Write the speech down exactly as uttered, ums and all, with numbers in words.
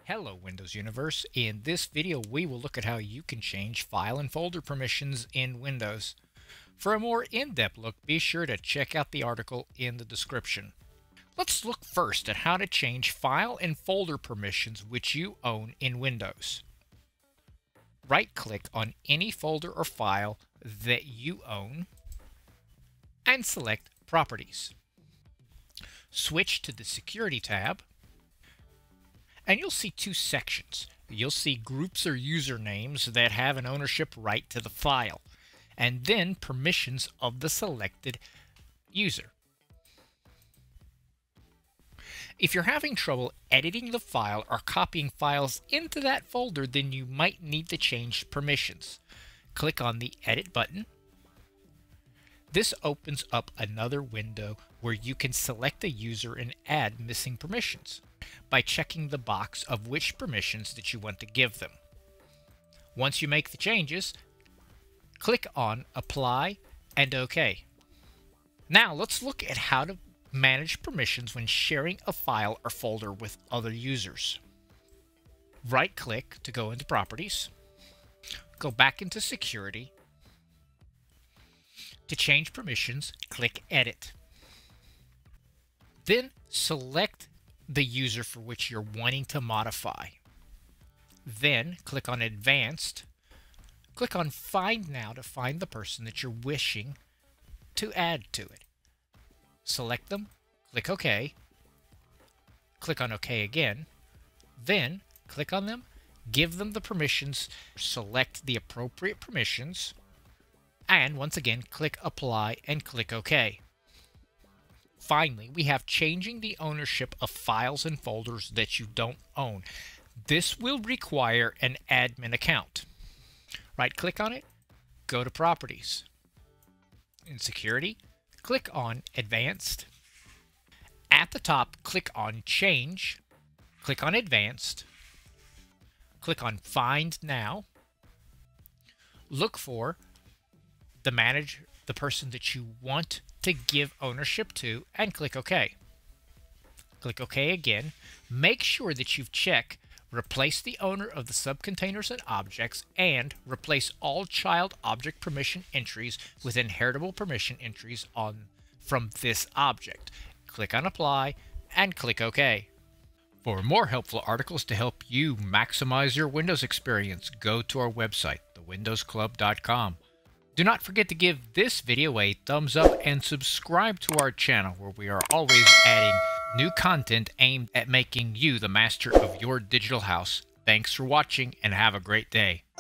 Hello Windows Universe. In this video we will look at how you can change file and folder permissions in Windows. For a more in-depth look, be sure to check out the article in the description. Let's look first at how to change file and folder permissions which you own in Windows. Right-click on any folder or file that you own and select Properties. Switch to the Security tab and you'll see two sections. You'll see groups or usernames that have an ownership right to the file, and then permissions of the selected user. If you're having trouble editing the file or copying files into that folder, then you might need to change permissions. Click on the Edit button. This opens up another window where you can select a user and add missing permissions by checking the box of which permissions that you want to give them. Once you make the changes, click on Apply and OK. Now let's look at how to manage permissions when sharing a file or folder with other users. Right-click to go into Properties, go back into Security. To change permissions, click Edit. Then select the user for which you're wanting to modify. Then click on Advanced. Click on Find Now to find the person that you're wishing to add to it. Select them, click OK. Click on OK again. Then click on them, give them the permissions, select the appropriate permissions, and once again click Apply and click OK. Finally, we have changing the ownership of files and folders that you don't own. This will require an admin account. Right-click on it, go to Properties. In Security, click on Advanced. At the top, click on Change. Click on Advanced. Click on Find Now. Look for the manager, the person that you want to give ownership to, and click OK. Click OK again. Make sure that you've checked Replace the owner of the subcontainers and objects and replace all child object permission entries with inheritable permission entries on from this object. Click on Apply and click OK. For more helpful articles to help you maximize your Windows experience, go to our website, the windows club dot com. Do not forget to give this video a thumbs up and subscribe to our channel where we are always adding new content aimed at making you the master of your digital house. Thanks for watching and have a great day.